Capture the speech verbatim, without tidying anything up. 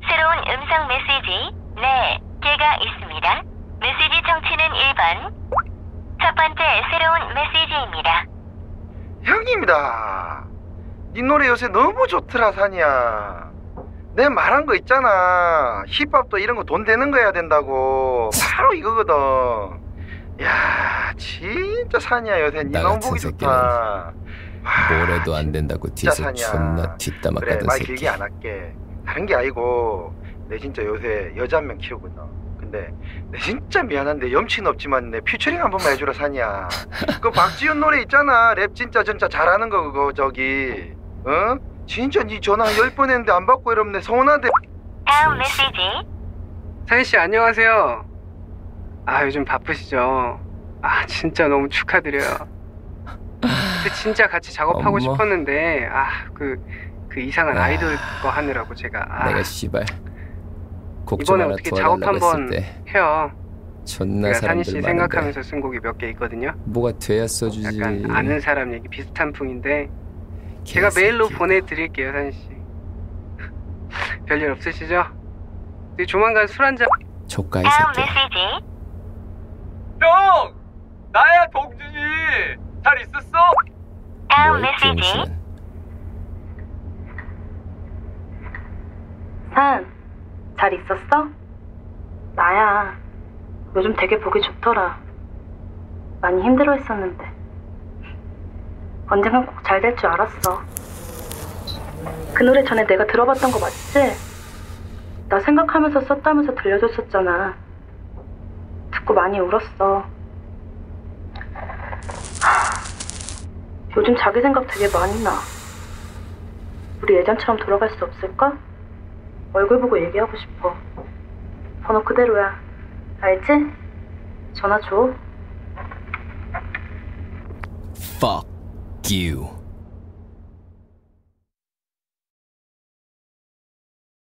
새로운 음성 메시지 네 개가 있습니다. 메시지 청취는 일 번. 첫 번째 새로운 메시지입니다. 형님이다. 네 노래 요새 너무 좋더라 산이야. 내 말한 거 있잖아. 힙합도 이런 거 돈 되는 거 해야 된다고. 바로 이거거든. 야 진짜 산이야 요새 니 너무 보기 좋다. 뭐래도 안 된다고 뒤에서 존나 뒷담화 그래, 까던 말 새끼. 길게 안 할게. 다른 게 아니고 내 진짜 요새 여자 한 명 키우거든. 근데 내 진짜 미안한데 염치는 없지만 내 퓨처링 한 번만 해주라 산이야. 그 박지윤 노래 있잖아. 랩 진짜 진짜 잘하는 거 그거 저기 어? 진짜 니 전화 한 열 번 했는데 안 받고 이러면 서운한데. 다음 메시지. 산이씨 안녕하세요. 아 요즘 바쁘시죠? 아 진짜 너무 축하드려요. 근데 진짜 같이 작업하고 어머. 싶었는데 아 그 그 이상한 아, 아이돌 거 하느라고 제가 아, 내가 씨발 곡 좀 이번에 하나 어떻게 작업 도와달라고 했을 한번 때 해요. 존나 제가 사람들 산이씨 많은데 생각하면서 쓴 곡이 몇 개 있거든요. 뭐가 돼야 써주지. 약간 아는 사람 얘기 비슷한 풍인데 제가 개새끼. 메일로 보내드릴게요 산이씨. 별일 없으시죠? 우리 조만간 술 한잔. 조카 이 다음 새끼야. 메시지. 형! 나야 동준이! 잘 있었어? 다음 뭐야 이 메시지. 병신은. 산, 잘 있었어? 나야. 요즘 되게 보기 좋더라. 많이 힘들어했었는데 언젠간 꼭 잘 될 줄 알았어. 그 노래 전에 내가 들어봤던 거 맞지? 나 생각하면서 썼다면서 들려줬었잖아. 듣고 많이 울었어. 하, 요즘 자기 생각 되게 많이 나. 우리 예전처럼 돌아갈 수 없을까? 얼굴 보고 얘기하고 싶어. 번호 그대로야. 알지? 전화 줘. Fuck you.